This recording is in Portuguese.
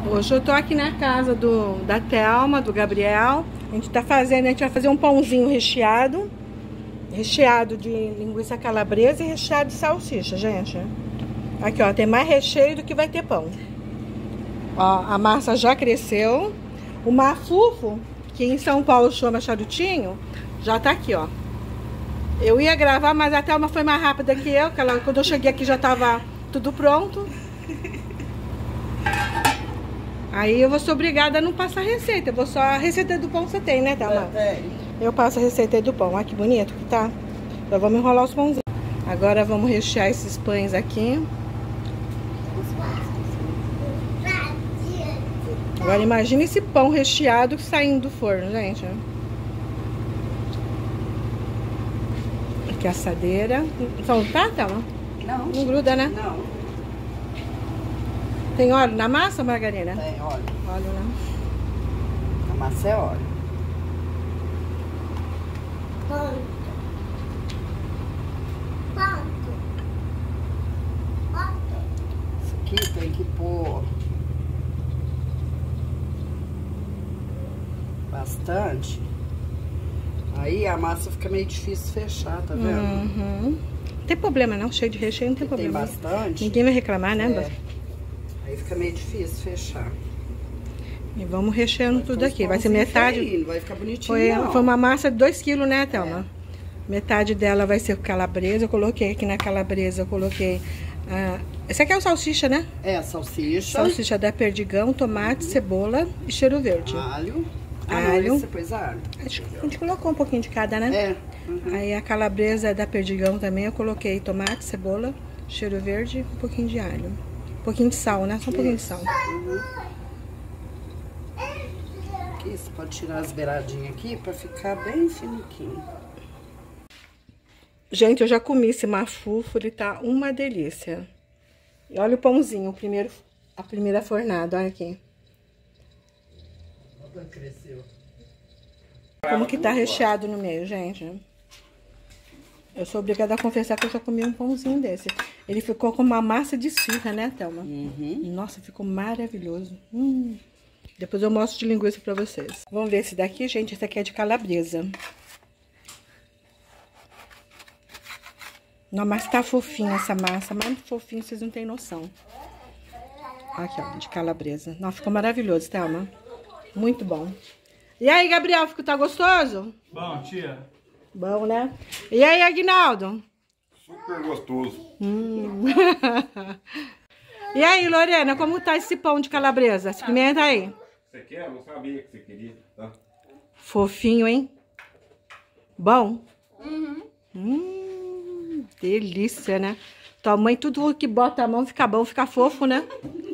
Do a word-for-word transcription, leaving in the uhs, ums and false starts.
Hoje eu tô aqui na casa do, da Thelma, do Gabriel. A gente tá fazendo, a gente vai fazer um pãozinho recheado. Recheado de linguiça calabresa e recheado de salsicha, gente. Aqui, ó, tem mais recheio do que vai ter pão. Ó, a massa já cresceu. O mafufo, que em São Paulo chama charutinho, já tá aqui, ó. Eu ia gravar, mas a Thelma foi mais rápida que eu, que ela, quando eu cheguei aqui já tava tudo pronto. Aí eu vou ser obrigada a não passar receita. Eu vou só a receita do pão você tem, né, Thelma? Tem. Eu passo a receita do pão. Olha que bonito que tá. Então vamos enrolar os pãozinhos. Agora vamos rechear esses pães aqui. Agora imagina esse pão recheado saindo do forno, gente. Aqui a assadeira. Então, tá, Thelma? Não. Não gruda, né? Não. Tem óleo na massa, Margarina? Tem óleo. Óleo, né? A massa é óleo. Ponto. Ponto. Ponto. Isso aqui tem que pôr bastante. Aí a massa fica meio difícil de fechar, tá vendo? Uhum. Não tem problema não, cheio de recheio não tem Tem problema. bastante. Ninguém vai reclamar, né? É. Aí fica meio difícil fechar. E vamos recheando tudo Foi aqui. Vai ser pãozinho metade. feinho, não vai ficar bonitinho, Foi, não. foi uma massa de dois quilos, né, Thelma? É. Metade dela vai ser calabresa. Eu coloquei aqui na calabresa, eu coloquei... Ah, esse aqui é o salsicha, né? É, salsicha. Salsicha da Perdigão, tomate, cebola e cheiro verde. Alho. Ah, não, Alho. esse você pôs alho. A gente, a gente colocou um pouquinho de cada, né? É. Uhum. Aí a calabresa da Perdigão também, eu coloquei tomate, cebola, cheiro verde e um pouquinho de alho. Um pouquinho de sal, né? Só um pouquinho de sal. Uhum. Aqui você pode tirar as beiradinhas aqui pra ficar bem finiquinho. Gente, eu já comi esse mafufo, ele tá uma delícia. E olha o pãozinho, o primeiro, a primeira fornada, olha aqui. Cresceu. Como que tá recheado no meio, gente. Eu sou obrigada a confessar que eu já comi um pãozinho desse. Ele ficou com uma massa de esfirra, né, Thelma? Uhum. Nossa, ficou maravilhoso. Hum. Depois eu mostro de linguiça pra vocês. Vamos ver esse daqui, gente. Esse aqui é de calabresa. Não, mas tá fofinha essa massa. Mais fofinho, vocês não têm noção. Aqui, ó, de calabresa. Nossa, ficou maravilhoso, Thelma. Muito bom. E aí, Gabriel, ficou, tá gostoso? Bom, tia. Bom, né? E aí, Aguinaldo? Super gostoso. Hum. E aí, Lorena, como tá esse pão de calabresa? Experimenta aí. Você quer? Eu não sabia que você queria, tá? Fofinho, hein? Bom? Uhum. Hum, delícia, né? Tua mãe, tudo que bota a mão fica bom, fica fofo, né?